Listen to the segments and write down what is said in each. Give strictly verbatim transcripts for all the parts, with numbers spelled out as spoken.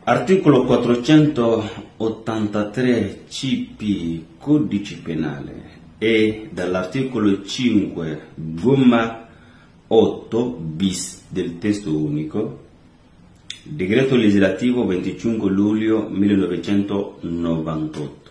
Articolo quattrocentottantatré C P Codice Penale e dall'articolo cinque, comma otto bis del testo unico, decreto legislativo venticinque luglio millenovecentonovantotto.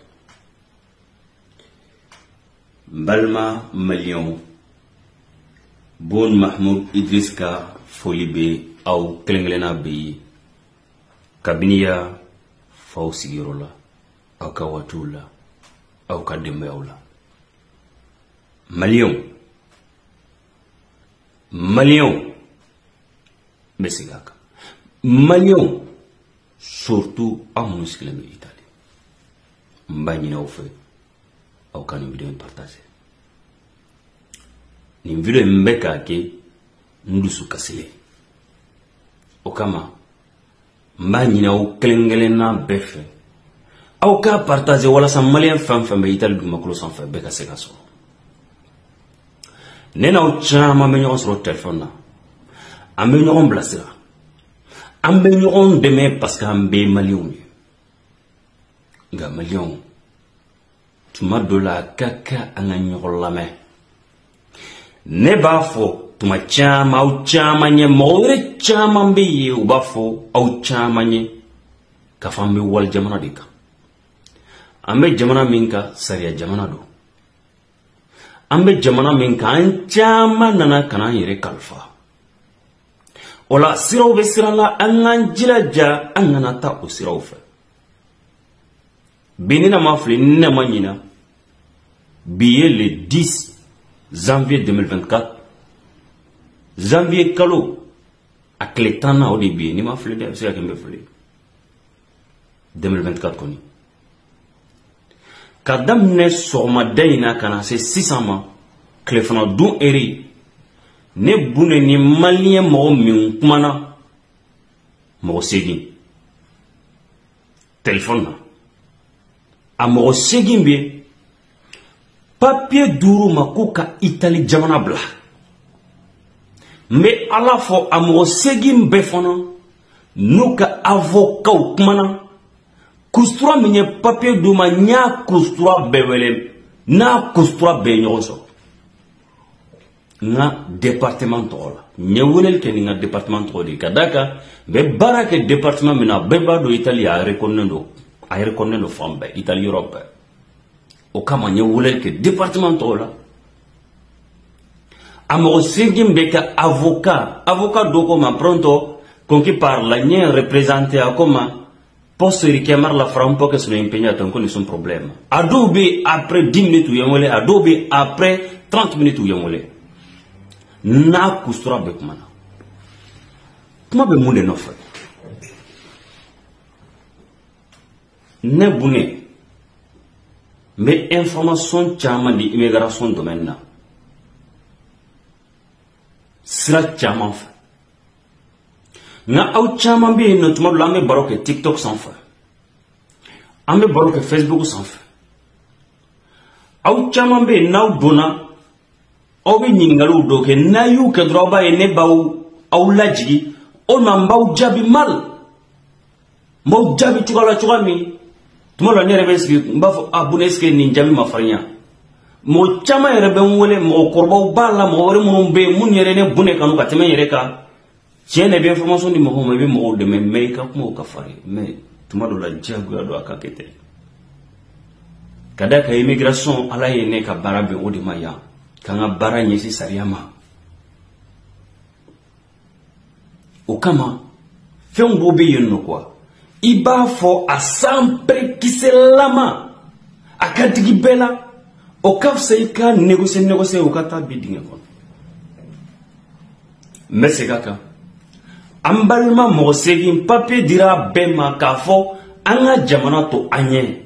Balma Malion Bon Mahmoud Idriss Ka Folibe au Klenglena Bi Kabinia Fausigirola au Kawatula au Kadembeola. Malion Malion Mesigaka Malion surtout à mon Italie. Mbagina au fait au canal vidéo partagé. Ni video mbeka ke ndusu kasile. Okama mbagina au klengelena befe. Au ka partager wala sa malien fam fam be Italie du makolo sans faire beka sekaso. Nena o chama me ñogon sur téléphone na. Ambe ñogon blasira. Ambe ñogon deme parce que ambe malion. Nga malion. Tuma dola kaka anga ñogon lame. Ne b'a fo tuma chama au chama nye mawre chama mbe ye u b'a fo au chama nye ka fambe wal jamana dika. Ambe jamana minka sariya jamana do. Ambe jamana minka an chama nana kana yere kalfa. Ola siraw be sirala an jilaja an ngana ta o siraw fe. Benina mafli ne manyina biye le dix janvier deux mille vingt-quatre. Janvier kalo a clétana au début ni mafli de c'est akembe fli. deux mille vingt-quatre koni. Kadam ne soma dayna kana se six cents ma clefana dun eri ne bune ni malien mo min kumana mo segin téléphone a mo segin be papier duru makuka Italie jamana bla mais à la fois a mo segin be fono nuka avocat kumana kustura minye papier duma nya kustura bewele na kustura be nyoso nga département tola nyewulel ke nga département toli kadaka be barake département mina beba do Italie a reconnaître a reconnaître fambe Italie Europe o kama nyewulel ke département tola amo singim beka avocat avocat do comme pronto con chi parla nye représenter a comme posso richiamare la fra un po' che sono impegnato ancora nessun problema. Adobe après dix minutes yamole, Adobe après trente minutes yamole. Na kustura be kumana. Kuma be munde no fa. Ne bune. Mais information chama di immigration domaine na. Sira chama fa. Na au chama be no tuma la me baroke TikTok sans fa. Ambe baroke Facebook sans fa. Au chama be na dona obi nyingalu doke na yu ke droba e ne baw aw lajigi o na baw jabi mal mo jabi chugala chugami tuma la ne rebeski mbafo abuneske ni jabi mafarinya mo chama yere be wole mo korbaw balla mo wore mun be mun yere ne bune kanu ka teme yere ka tiene be information ni mo mo be mo de me make up mo ka fari mais tuma do la jagu do akakete kada ka immigration ala yene ka barabe o de maya kanga bara nyesi sariyama o kama fen bo be yenno kwa iba fo a sempre kiselama akadigi bela o kafse ka négocier négocier o kata bidinga kon mesegaka ambalma mo segin papier dira bema kafo anga jamana to anye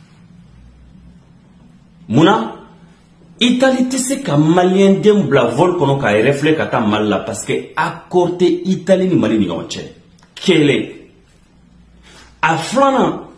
muna Italie tisse ka malien dem bla vol kono ka reflet kata malla parce que à côté Italie ni Mali ni yonche kele afrana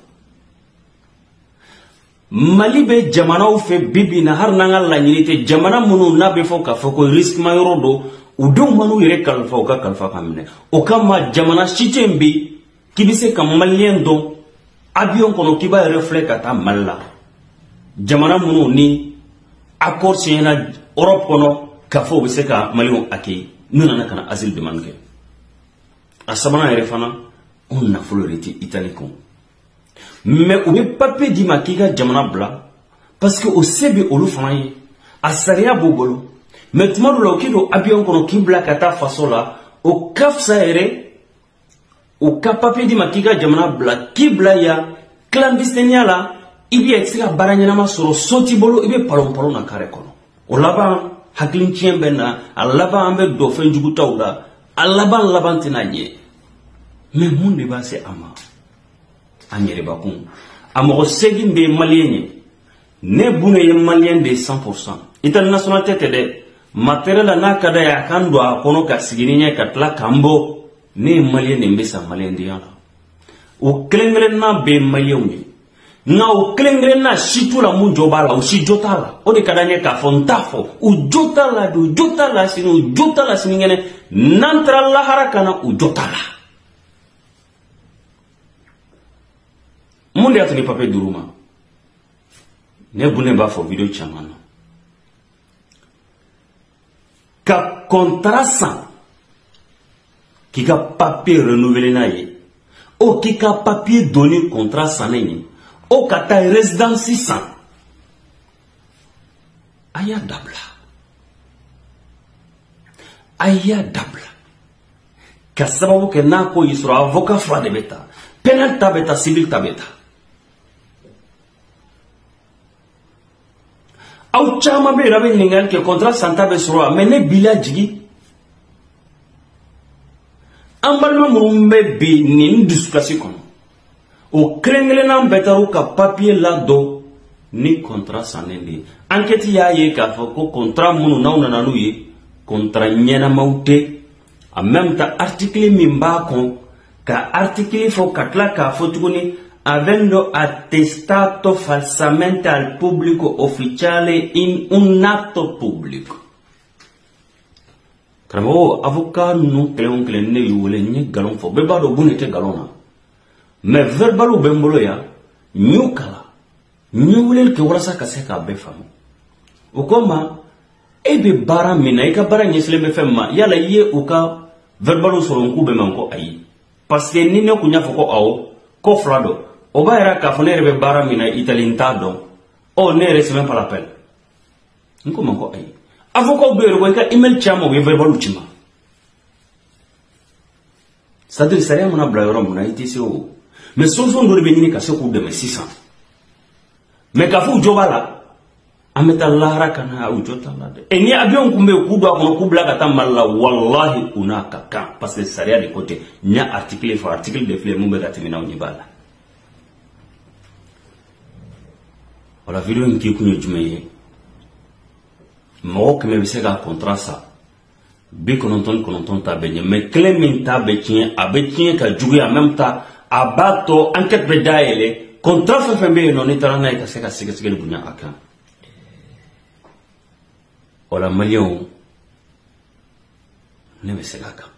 Mali be jamana u fe bibi na har nanga la nyite jamana munu na be fo ka fo ko risk ma yorodo u do manu yere kalfa o ka kalfa kamne o kama jamana chitembi k'i bɛ se ka maliyɛn dɔn avion kɔnɔ k'i b'a reflet ka taa Mali la jamana minnu ni accord signera Europe kɔnɔ k'a fɔ u bɛ se ka maliyɛnw accueillir n'u nana ka na asile demande kɛ a sabanan yɛrɛ fana o nafolo de tɛ Italie kun mais u bɛ papier d'i ma k'i ka jamana bila parce que o se bɛ olu fana ye a sariya b'u bolo mais tuma dɔw la o k'i don avion kɔnɔ k'i bila ka taa faso la o ka fisa yɛrɛ o ka papier d'i ma k'i ka jamana bila k'i bila yan clandestiniya la i bɛ se ka baara ɲɛnama sɔrɔ so t'i bolo i bɛ palon palon na kare kɔnɔ o laban hakili tiɲɛ bɛ na a laban an bɛ dɔ fɛn jugu taw la a laban laban tɛna ɲɛ mais mun de b'a se a ma an yɛrɛbakun a mɔgɔ segin bɛ maliyɛn ye ne Bune ye maliyɛn de cent pour cent Italie nationalité tɛ dɛ matériel la n'a ka d'a ye a kan don a kɔnɔ ka sigi ni ɲɛ ka tila k'an bɔ ne ye maliyɛn de bɛ sa maliyɛndenya la o kelen kelenna bɛ maliyɛnw ye nka o kelen kelenna si t'u la mun jɔ b'a la o si jo t'a la o de ka d'an ye k'a fɔ n t'a fɔ u jo t'a la bi u jo t'a la sini u jo t'a la sinikɛnɛ n'an taara lahara ka na u jo t'a la mun de y'a to ni papier dir'u ma ne Bune b'a fɔ video caman na ka contrat san k'i ka papier renouveler n'a ye o k'i ka papier donni contrat sannen ye o ka taa résidence san a y'a dabila a y'a dabila ka sababu kɛ n'a ko y'i sɔrɔ avocat fila de bɛ taa pénal ta bɛ taa civil ta bɛ taa aw caman bɛ yen a bɛ ɲininkali kɛ contrat santa bɛ sɔrɔ wa mais ne bila jigi an balima minnu bɛ bi nin dusukasi kɔnɔ o kelen kelenna bɛɛ taara u ka papier ladon ni contrat sannen de ye enquête y'a ye k'a fɔ ko contrat minnu n'aw nana n'u ye contrat ɲɛnamaw tɛ en même temps article min b'a kɔn ka article fɔ ka tila k'a fɔ tuguni avendo attestato falsamente al pubblico ufficiale in un atto pubblico. Karamɔgɔ avocat ninnu kelen o kelen ne y'u wele n ye galon fɔ bɛɛ b'a dɔn Bune tɛ galon na mais verbal bɛ n bolo yan n y'u kalan n ye weleli kɛ walasa ka se k'a bɛɛ faamu o ko n ma e bɛ baara min na i ka baara ɲɛsinnen bɛ fɛn min ma yala i ye u ka verbal sɔrɔ n k'u bɛ ma n ko ayi parce que ni ne kun y'a fɔ ko awɔ ko fila dɔn o b'a yɛrɛ k'a fɔ ne yɛrɛ bɛ baara min na Italie n t'a dɔn ɔ ne yɛrɛ sɛbɛn pas l'appel n ko ma ko ayi avocat bɛ yɛrɛ ko i ka email ci a ma u ye verbal ci ma c'est à dire sariya mana bila yɔrɔ min na i tɛ se o mais solution dɔ de bɛ ɲini ka se k'u dɛmɛ sisan mais k'a fɔ u jɔ b'a la an bɛ taa lahara ka na u jɔ t'a la dɛ et ni avion kun bɛ yen k'u don a kɔnɔ k'u bila ka taa Mali la walahi u n'a ka kan parce que sariya de ko tɛ n y'a article fɔ article de filɛ mun bɛ ka tɛmɛ n'aw ɲɛ b'a la. Voilà vidéo in k'i kun ye jumɛn ye mɔgɔ kɛmɛ bɛ se ka contrat sa bi kɔnɔntɔn ni kɔnɔntɔn ta bɛ ɲɛ mais kelen min ta bɛ tiɲɛ a bɛ tiɲɛ ka juguya en même temps a b'a to enquête bɛ dayɛlɛ contrat fɛn fɛn bɛ yen nɔ n'i taara n'a ye ka se ka sɛgɛsɛgɛli bonya a kan o la maliyɛnw ne bɛ segin a kan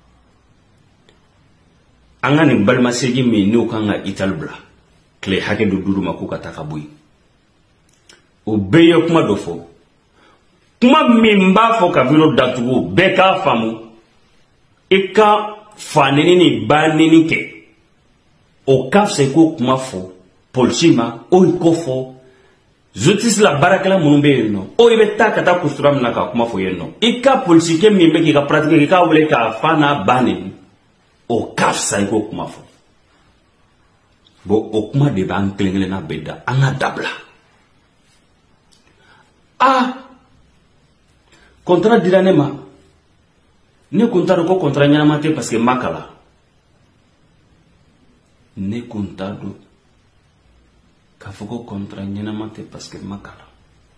an ka nin balimasegin min n'u kan ka Italie bila tile hakɛ dɔ d'u ma k'u ka taa ka bɔ yen o bɛɛ ye kuma dɔ fɔ kuma min b'a fɔ ka video datugu bɛɛ k'a faamu i ka fa neni ni ba neni kɛ o ka fisa i k'o kuma fɔ polisi ma o i ko fɔ justice la baarakɛla minnu bɛ yen nɔ o i bɛ taa ka taa kusura min na ka kuma fɔ yen nɔ i ka polisikɛ min bɛ k'i ka pratique k'i k'a wele k'a fa n'a ba neni o ka fisa i k'o kuma fɔ bon o kuma de b'an kelen kelenna bɛɛ da an ka dabila ah contrat dira ne ma ne kun t'a dɔn ko contrat ɲɛnama tɛ parce que n ma kalan ne kun t'a dɔn k'a fɔ ko contrat ɲɛnama tɛ parce que n ma kalan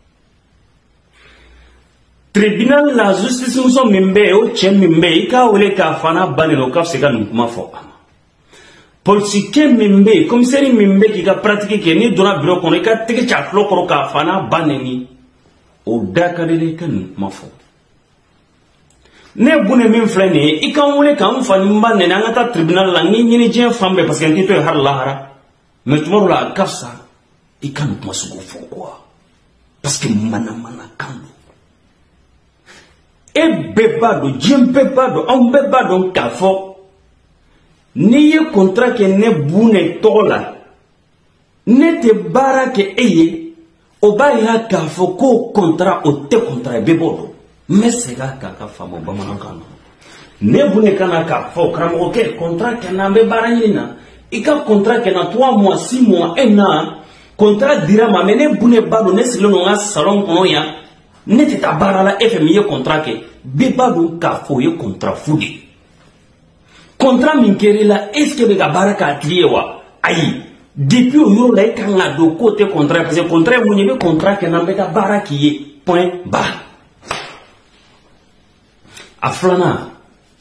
tribunal la justice muso min bɛ yen o cɛ min bɛ yen i k'a wele k'a fa n'a ba neni o ka fisa i ka nin kuma fɔ a ma polisikɛ min bɛ yen commissaire min bɛ k'i ka pratique kɛ n'i donna bureau kɔnɔ i ka tɛgɛ ci a tulo kɔrɔ k'a fa n'a ba neni o da ka di i ka nin kuma fɔ ne bune min filɛ nin ye i kan wele k'an fa ni n ba nɛnɛ an ka taa tribunal la ni ɲini diɲɛ fan bɛɛ parce que n tɛ to yen hali lahara mais tuma dɔ la a ka fisa i ka nin kuma sugu fɔ quoi parce que manamana kan don e bɛɛ b'a dɔn diɲɛ bɛɛ b'a dɔn anw bɛɛ b'a dɔn k'a fɔ n'i ye contrat kɛ ne bune tɔgɔ la ne tɛ baara kɛ e ye o b'a yira k'a fɔ k'o contrat o tɛ contrat ye bɛɛ b'o dɔn n bɛ segin a kan ka faamu bamanankan na ne bune ka na k'a fɔ karamɔgɔkɛ contrat kɛ na an bɛ baara ɲini na i ka contrat kɛ na trois mois six mois un an contrat dira ma mais ne bune b'a dɔn ne sigilen don n ka salon kɔnɔ yan ne tɛ taa baara la e fɛ min ye contrat kɛ bɛɛ b'a dɔn k'a fɔ o ye contrat fu de ye contrat min kɛra i la est ce que bɛ ka baara k'a tigi ye wa ayi depuis o yɔrɔ la e kan ka don k'o tɛ contrat parce que contrat ye mun ye i bɛ contrat kɛ na n bɛ taa baara k'i ye point barre a filanan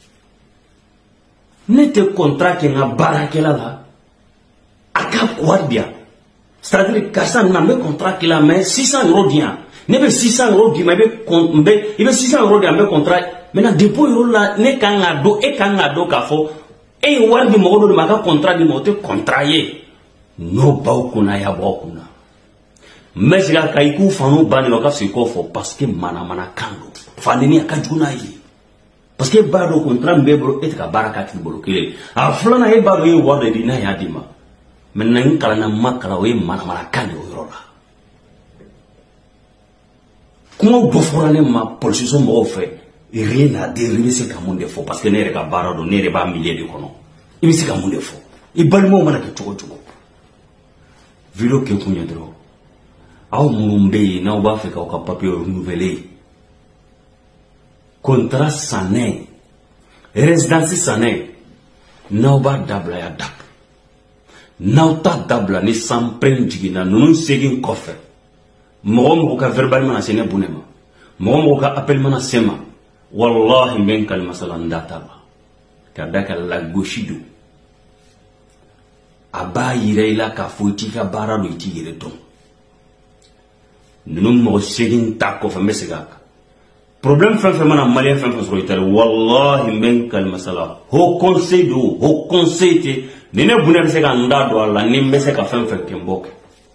ne tɛ contrat kɛ n ka baarakɛla la a ka wari di yan c'est à dire karisa na n bɛ contrat kɛ la mais six cents euros di yan ne bɛ six cents euros di ma i bɛ n bɛ i bɛ six cents euros di yan n bɛ contrat maintenant depuis o yɔrɔ la ne kan ka dɔn e kan ka dɔn k'a fɔ e ye wari di mɔgɔ dɔ de ma a ka contrat di ma o tɛ contrat ye n'o baw kunna y'a bɔ kunna n bɛ segin a kan i k'u fanu ba de la o ka fisa i k'o fɔ parce que manamana kan don fandeni a ka jugu n'a ye parce que e b'a dɔn contrat min b'e bolo e tɛ ka baara k'a tigi bolo kelen a filanan e b'a dɔn e ye wari de di n'a y'a di ma maintenant n kalanna n ma kalan o ye manamana kan de o yɔrɔ la kumaw dɔ fɔra ne ma polisiso mɔgɔw fɛ rien à dire i bɛ se ka mun de fɔ parce que ne yɛrɛ ka baara don ne yɛrɛ b'a milieu de kɔnɔ i bɛ se ka mun de fɔ i balimaw mana kɛ cogo cogo video kɛ kun ye dɔrɔn aw minnu bɛ yen n'aw b'a fɛ k'aw ka papier renouveler contrat sanɛ résidence sanɛ n'aw b'a dabila y'a dabila n'aw t'a dabila ni sanpɛrɛn jiginna ninnu segin kɔfɛ mɔgɔ mɔgɔ ka verbal mana se ne bune ma mɔgɔ mɔgɔ ka appel mana se ma wallahi n bɛ n kalimasala n da t'a la ka da ka lagosi don a b'a yira i la k'a fɔ i t'i ka baara don i t'i yɛrɛ dɔn ninnu mɔgɔ segin ta kɔfɛ n bɛ segin a kan problème fɛn fɛn mana maliyɛn fɛn fɛn sɔrɔ i tari wallahi n bɛ n kalimasala haut conseil don haut conseil tɛ ni ne bune bɛ se ka n da don a la ni n bɛ se ka fɛn fɛn kɛ n b'o kɛ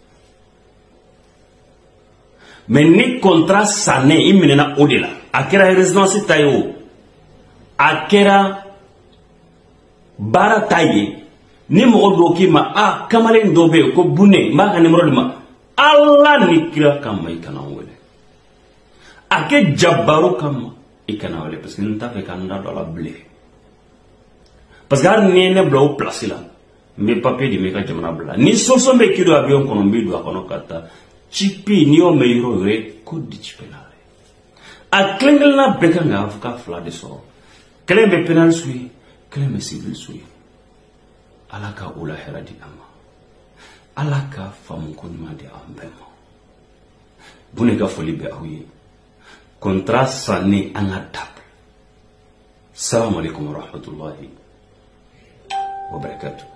mais ni contrat sanɛ i minɛna o de la a kɛra résidence ta ye o a kɛra baara ta ye ni mɔgɔ dɔw k'i ma a kamalen dɔ bɛ yen ko bune n b'a ka numéro di ma ala ni kira kama i kana n wele a kɛ jabaro kama i kana wele parce que n t'a fɛ ka n da don a la bilen parce que hali ni ne bila o place la n bɛ papier di ma i ka jamana bila ni solution bɛ k'i don avion kɔnɔ n bɛ don a kɔnɔ ka taa cipi n'i y'o mɛn yɔrɔ o ye code de pénal a kelen kelenna bɛɛ kan ka avocat fila de sɔrɔ kelen bɛ pénal suye kelen bɛ civil suye ala ka o la hɛrɛ di an ma ala ka faamu ko ɲuman di an bɛɛ ma bune ka foli bɛ aw ye contrat sanni an ka dabila salamu alaikum warahmatullahi wabarakatuh.